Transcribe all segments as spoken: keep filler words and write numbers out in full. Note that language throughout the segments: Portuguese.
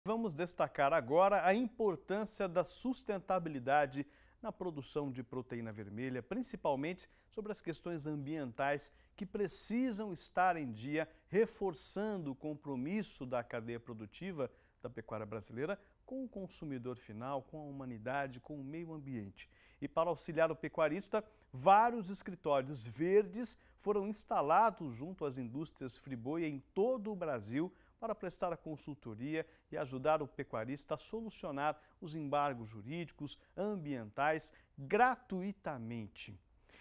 Vamos destacar agora a importância da sustentabilidade na produção de proteína vermelha, principalmente sobre as questões ambientais que precisam estar em dia, reforçando o compromisso da cadeia produtiva da pecuária brasileira com o consumidor final, com a humanidade, com o meio ambiente. E para auxiliar o pecuarista, vários escritórios verdes foram instalados junto às indústrias Friboi em todo o Brasil para prestar a consultoria e ajudar o pecuarista a solucionar os embargos jurídicos, ambientais, gratuitamente.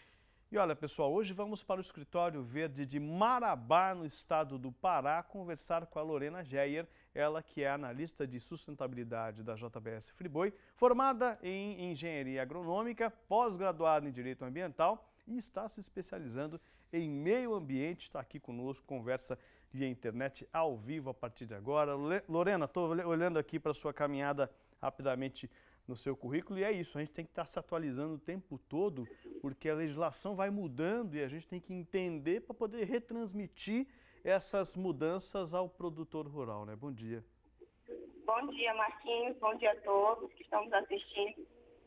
E olha, pessoal, hoje vamos para o Escritório Verde de Marabá, no estado do Pará, conversar com a Lorena Geyer, ela que é analista de sustentabilidade da J B S Friboi, formada em Engenharia Agronômica, pós-graduada em Direito Ambiental e está se especializando em meio ambiente. Está aqui conosco, conversa via internet ao vivo a partir de agora. Lorena, estou olhando aqui para a sua caminhada rapidamente no seu currículo e é isso, a gente tem que estar se atualizando o tempo todo, porque a legislação vai mudando e a gente tem que entender para poder retransmitir essas mudanças ao produtor rural, né? Bom dia. Bom dia, Marquinhos, bom dia a todos que estamos assistindo.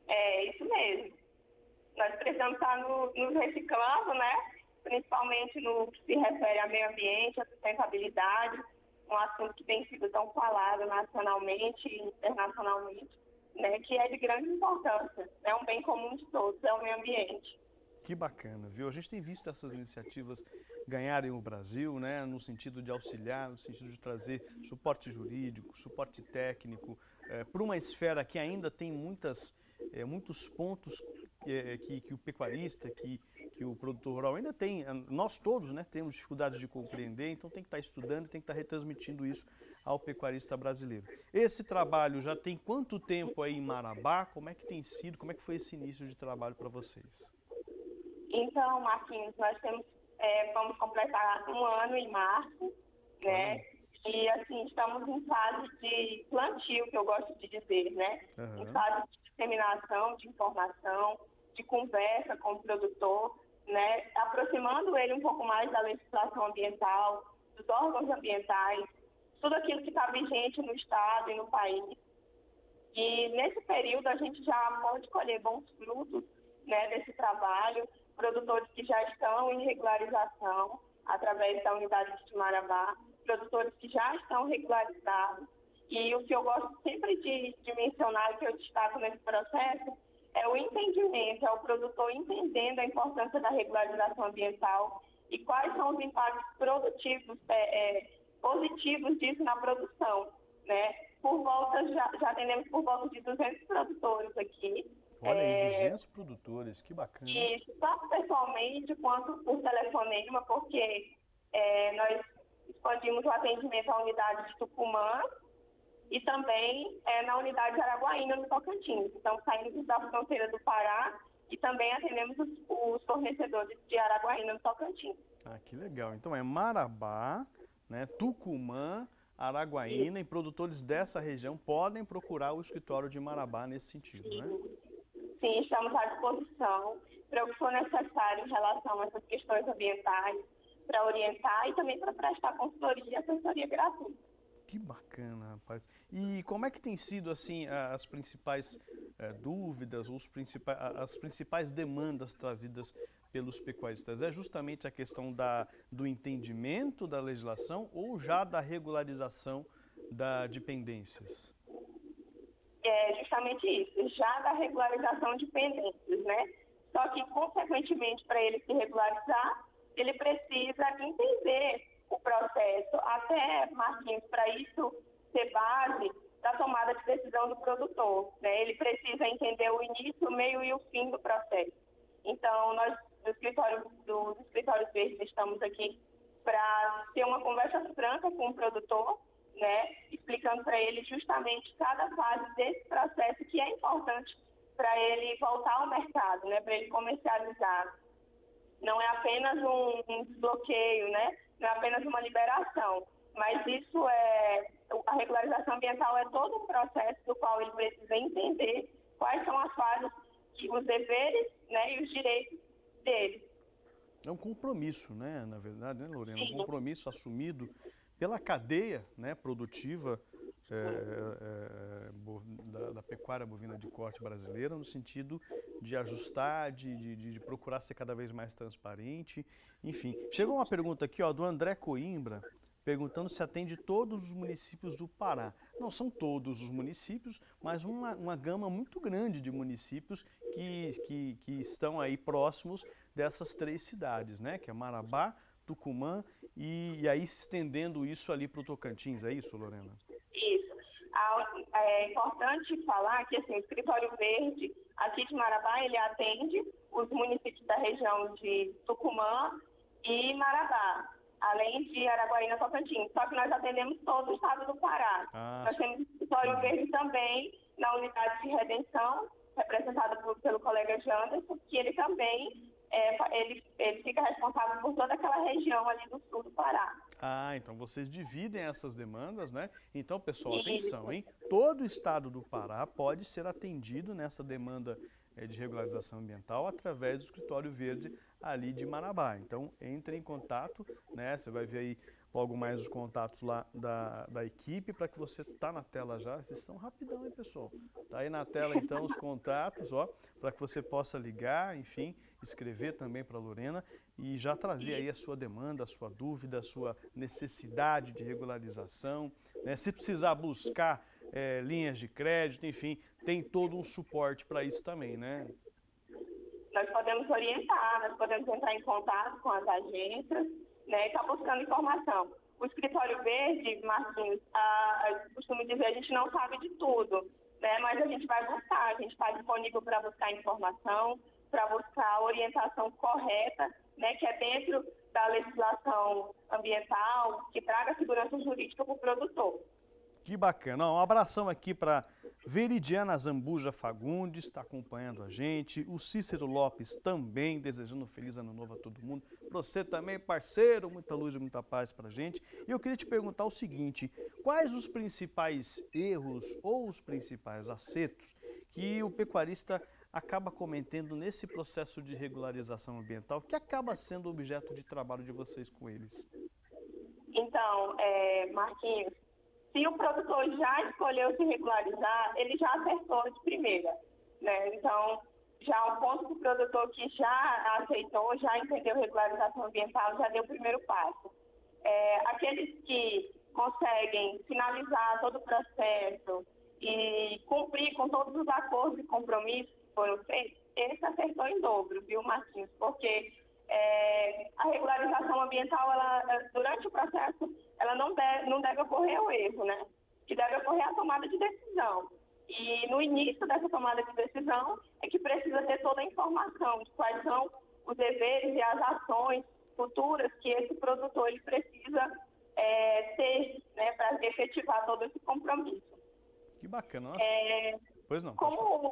É isso mesmo. Nós precisamos estar no, nos reciclando, né? Principalmente no que se refere ao meio ambiente, à sustentabilidade, um assunto que tem sido tão falado nacionalmente e internacionalmente, né? Que é de grande importância, é um bem comum de todos, é o meio ambiente. Que bacana, viu? A gente tem visto essas iniciativas ganharem o Brasil, né, no sentido de auxiliar, no sentido de trazer suporte jurídico, suporte técnico, é, para uma esfera que ainda tem muitas, é, muitos pontos é, que, que o pecuarista, que, que o produtor rural ainda tem, nós todos, né, temos dificuldades de compreender, então tem que estar estudando e tem que estar retransmitindo isso ao pecuarista brasileiro. Esse trabalho já tem quanto tempo aí em Marabá? Como é que tem sido, como é que foi esse início de trabalho para vocês? Então, Marquinhos, nós temos, é, vamos completar um ano em março, né? Uhum. E, assim, estamos em fase de plantio, que eu gosto de dizer, né? Uhum. Em fase de disseminação de informação, de conversa com o produtor, né? Aproximando ele um pouco mais da legislação ambiental, dos órgãos ambientais, tudo aquilo que está vigente no estado e no país. E, nesse período, a gente já pode colher bons frutos, né, desse trabalho. Produtores que já estão em regularização através da unidade de Marabá, produtores que já estão regularizados. E o que eu gosto sempre de, de mencionar, que eu destaco nesse processo, é o entendimento, é o produtor entendendo a importância da regularização ambiental e quais são os impactos produtivos, é, é, positivos disso na produção, né? Por volta, já, já atendemos por volta de duzentos produtores aqui. Olha aí, duzentos é, produtores, que bacana. Isso, tanto pessoalmente quanto por telefonema, porque é, nós expandimos o atendimento à unidade de Tucumã e também é, na unidade de Araguaína, no Tocantins. Então, saímos da fronteira do Pará e também atendemos os, os fornecedores de Araguaína, no Tocantins. Ah, que legal. Então, é Marabá, né, Tucumã, Araguaína, e produtores dessa região podem procurar o escritório de Marabá nesse sentido, Sim. né? Sim, estamos à disposição para o que for necessário em relação a essas questões ambientais, para orientar e também para prestar consultoria e assessoria gratuita. Que bacana, rapaz. E como é que tem sido assim as principais é, dúvidas, os principais, as principais demandas trazidas pelos pecuaristas? É justamente a questão da, do entendimento da legislação ou já da regularização da, de pendências? É justamente isso, já da regularização de pendências, né? Só que, consequentemente, para ele se regularizar, ele precisa entender o processo, até, Marquinhos, para isso ser base da tomada de decisão do produtor, né? Ele precisa entender o início, o meio e o fim do processo. Então, nós, do escritório, dos escritórios verdes, estamos aqui para ter uma conversa franca com o produtor, né, explicando para ele justamente cada fase desse processo que é importante para ele voltar ao mercado, né, para ele comercializar. Não é apenas um, um desbloqueio, né, não é apenas uma liberação, mas isso é, a regularização ambiental é todo um processo do qual ele precisa entender quais são as fases, que, os deveres, né, e os direitos dele. É um compromisso, né, na verdade, né, Lorena? Sim. Um compromisso assumido pela cadeia, né, produtiva é, é, da, da pecuária bovina de corte brasileira, no sentido de ajustar, de, de, de procurar ser cada vez mais transparente, enfim. Chegou uma pergunta aqui, ó, do André Coimbra, perguntando se atende todos os municípios do Pará. Não são todos os municípios, mas uma, uma gama muito grande de municípios que, que, que estão aí próximos dessas três cidades, né? Que é Marabá, Tucumã e, e aí estendendo isso ali para o Tocantins, é isso, Lorena? Isso. É importante falar que assim, o Escritório Verde aqui de Marabá, ele atende os municípios da região de Tucumã e Marabá, além de Araguaína e Tocantins. Só que nós atendemos todo o estado do Pará. Ah, nós temos o Escritório Verde também na unidade de redenção, representada por, pelo colega Janderson, que ele também é, ele, ele fica responsável por toda aquela região ali do sul do Pará. Ah, então vocês dividem essas demandas, né? Então, pessoal, atenção, hein? Todo o estado do Pará pode ser atendido nessa demanda é, de regularização ambiental através do Escritório Verde ali de Marabá. Então, entre em contato, né? Você vai ver aí logo mais os contatos lá da, da equipe para que você tá na tela já. Vocês estão rapidão, hein, pessoal? Tá aí na tela, então, os contatos, ó, para que você possa ligar, enfim, escrever também para a Lorena e já trazer aí a sua demanda, a sua dúvida, a sua necessidade de regularização, né? Se precisar buscar é, linhas de crédito, enfim, tem todo um suporte para isso também, né? Nós podemos orientar, nós podemos entrar em contato com as agências, né, e estar tá buscando informação. O Escritório Verde, Marquinhos, a, a, costumo dizer, a gente não sabe de tudo, né, mas a gente vai buscar, a gente está disponível para buscar informação, para buscar a orientação correta, né, que é dentro da legislação ambiental, que traga segurança jurídica para o produtor. Que bacana. Um abração aqui para Veridiana Zambuja Fagundes, está acompanhando a gente. O Cícero Lopes também, desejando um feliz ano novo a todo mundo. Para você também, parceiro, muita luz e muita paz para a gente. E eu queria te perguntar o seguinte, quais os principais erros ou os principais acertos que o pecuarista acaba cometendo nesse processo de regularização ambiental, que acaba sendo objeto de trabalho de vocês com eles? Então, é, Marquinhos, se o produtor já escolheu se regularizar, ele já acertou de primeira, né? Então, já um ponto que o produtor que já aceitou, já entendeu regularização ambiental, já deu o primeiro passo. É, aqueles que conseguem finalizar todo o processo e cumprir com todos os acordos e compromissos que foram feitos, esse acertou em dobro, viu, Marquinhos? Porque é, a regularização ambiental, ela, durante o processo, ela não deve, não deve ocorrer o erro, né? Que deve ocorrer a tomada de decisão. E no início dessa tomada de decisão é que precisa ter toda a informação de quais são os deveres e as ações futuras que esse produtor ele precisa é, ter, né, para efetivar todo esse compromisso. Que bacana. Nossa. É, pois não. Como,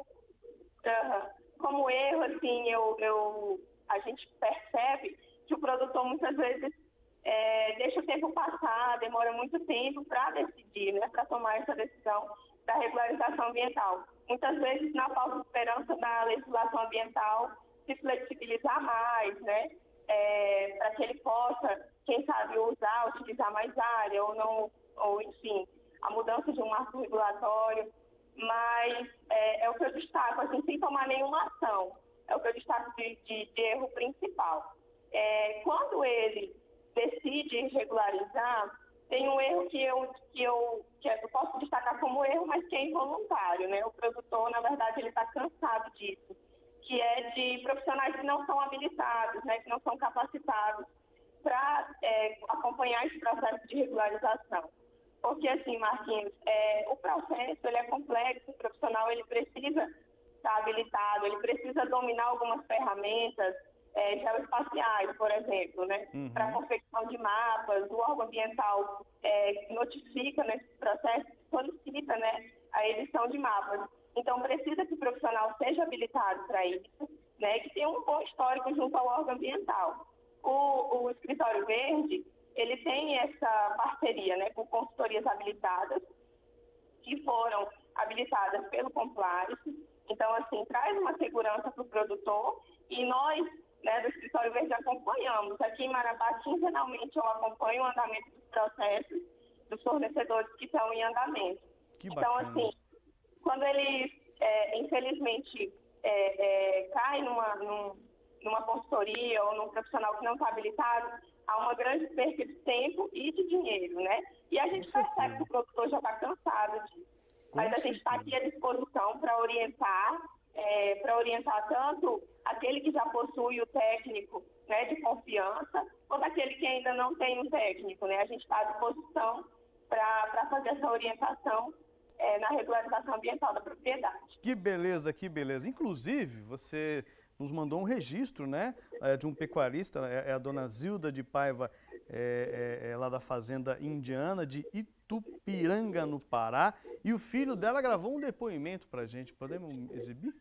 uh, como erro, assim, eu, eu, a gente percebe que o produtor muitas vezes É, deixa o tempo passar, demora muito tempo para decidir, né, para tomar essa decisão da regularização ambiental. Muitas vezes, na falsa esperança da legislação ambiental se flexibilizar mais, né, é, para que ele possa, quem sabe, usar, utilizar mais área, ou não, ou enfim, a mudança de um marco regulatório. Mas é, é o que eu destaco, assim, sem tomar nenhuma ação, é o que eu destaco de, de, de erro principal. É, quando ele decide regularizar, tem um erro que eu, que, eu, que eu posso destacar como erro, mas que é involuntário, né? O produtor, na verdade, ele está cansado disso, que é de profissionais que não são habilitados, né? Que não são capacitados para é, acompanhar esse processo de regularização. Porque, assim, Marquinhos, é, o processo ele é complexo, o profissional ele precisa estar habilitado, ele precisa dominar algumas ferramentas, É, geoespaciais, por exemplo, né? Uhum. Para a confecção de mapas, o órgão ambiental é, notifica nesse processo, solicita, né, a edição de mapas. Então, precisa que o profissional seja habilitado para isso, né, que tenha um bom histórico junto ao órgão ambiental. O, o Escritório Verde, ele tem essa parceria, né, com consultorias habilitadas, que foram habilitadas pelo Compliance. Então, assim, traz uma segurança para o produtor e nós, né, do Escritório Verde, acompanhamos. Aqui em Marabá, quinzenalmente, eu acompanho o andamento dos processos dos fornecedores que estão em andamento. Que então, bacana. assim, quando eles, é, infelizmente, é, é, caem numa, num, numa consultoria ou num profissional que não está habilitado, há uma grande perda de tempo e de dinheiro, né? E a gente percebe que o produtor já está cansado disso. Com Mas a gente está certeza. aqui à disposição para orientar, é, para orientar tanto aquele que já possui o técnico, né, de confiança, quanto aquele que ainda não tem um técnico, né? A gente está à disposição para fazer essa orientação é, na regularização ambiental da propriedade. Que beleza, que beleza. Inclusive, você nos mandou um registro, né, é, de um pecuarista, é, é a dona Zilda de Paiva, é, é, é lá da fazenda indiana de Itupiranga, no Pará, e o filho dela gravou um depoimento para a gente. Podemos exibir?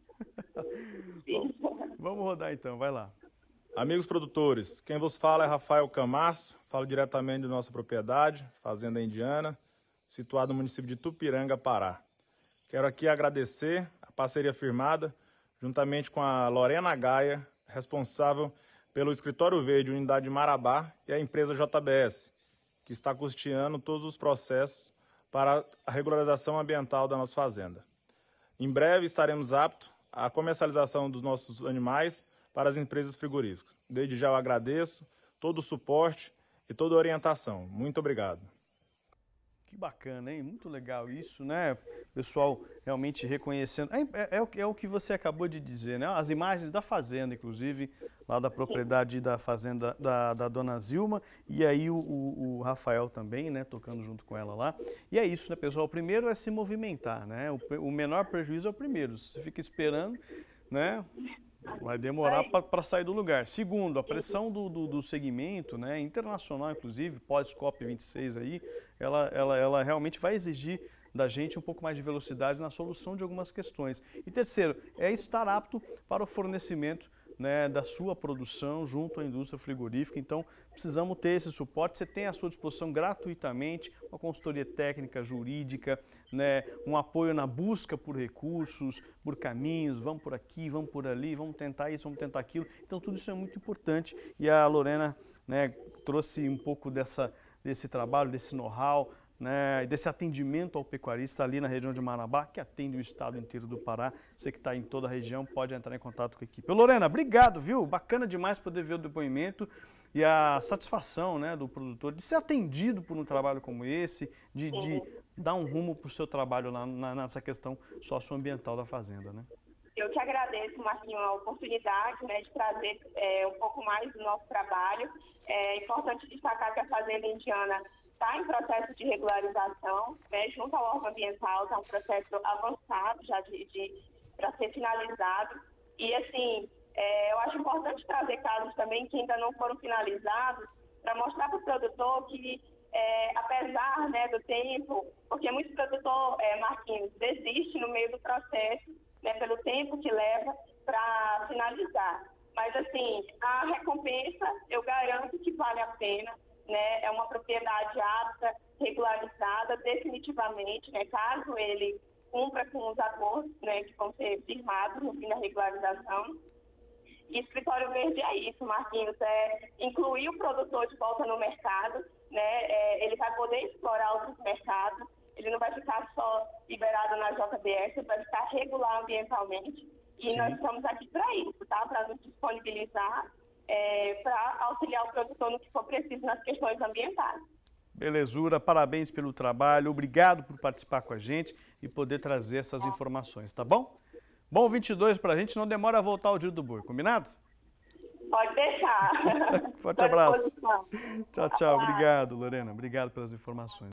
Sim. vamos, vamos rodar então, vai lá. Amigos produtores, quem vos fala é Rafael Camasso, falo diretamente da nossa propriedade, Fazenda Indiana, situada no município de Itupiranga, Pará. Quero aqui agradecer a parceria firmada, juntamente com a Lorena Gaia, responsável pelo Escritório Verde, Unidade de Marabá, e a empresa J B S, que está custeando todos os processos para a regularização ambiental da nossa fazenda. Em breve estaremos aptos à comercialização dos nossos animais para as empresas frigoríficas. Desde já eu agradeço todo o suporte e toda a orientação. Muito obrigado. Que bacana, hein? Muito legal isso, né? Pessoal realmente reconhecendo. É, é, é, o, é o que você acabou de dizer, né? As imagens da fazenda, inclusive, lá da propriedade da fazenda da, da dona Zilma, e aí o, o, o Rafael também, né? Tocando junto com ela lá. E é isso, né, pessoal? O primeiro é se movimentar, né? O, o menor prejuízo é o primeiro. Se você fica esperando, né? Vai demorar para sair do lugar. Segundo, a pressão do, do, do segmento, né, internacional, inclusive, pós-COP vinte e seis aí, ela, ela, ela realmente vai exigir da gente um pouco mais de velocidade na solução de algumas questões. E terceiro, é estar apto para o fornecimento, né, da sua produção junto à indústria frigorífica. Então, precisamos ter esse suporte. Você tem à sua disposição gratuitamente uma consultoria técnica, jurídica, né, um apoio na busca por recursos, por caminhos, vamos por aqui, vamos por ali, vamos tentar isso, vamos tentar aquilo. Então, tudo isso é muito importante e a Lorena, né, trouxe um pouco dessa, desse trabalho, desse know-how, né, desse atendimento ao pecuarista ali na região de Marabá, que atende o estado inteiro do Pará. Você que está em toda a região pode entrar em contato com a equipe. Ô, Lorena, obrigado, viu? Bacana demais poder ver o depoimento e a satisfação, né, do produtor de ser atendido por um trabalho como esse, de, de dar um rumo para o seu trabalho lá na, nessa questão socioambiental da fazenda, né? Eu que agradeço, Marquinhos, a oportunidade, né, de trazer é, um pouco mais do nosso trabalho. É importante destacar que a Fazenda Indiana está em processo de regularização, né, junto ao órgão ambiental, está um processo avançado já de, de, para ser finalizado. E, assim, é, eu acho importante trazer casos também que ainda não foram finalizados, para mostrar para o produtor que, é, apesar, né, do tempo, porque muito produtor, é, Marquinhos, desiste no meio do processo, né, pelo tempo que leva para finalizar. Mas, assim, a recompensa, eu garanto que vale a pena. Né, é uma propriedade apta, regularizada definitivamente, né, caso ele cumpra com os acordos, né, que vão ser firmados no fim da regularização. E Escritório Verde é isso, Marquinhos, é incluir o produtor de volta no mercado, né, é, ele vai poder explorar outros mercados, ele não vai ficar só liberado na J B S, ele vai ficar regular ambientalmente. E Sim. nós estamos aqui para isso, tá? Para nos disponibilizar, É, para auxiliar o produtor no que for preciso nas questões ambientais. Belezura, parabéns pelo trabalho, obrigado por participar com a gente e poder trazer essas informações, tá bom? Bom vinte e dois pra gente, não demora a voltar o dia do boi, combinado? Pode deixar. Forte abraço. Tchau, tchau, obrigado, Lorena, obrigado pelas informações.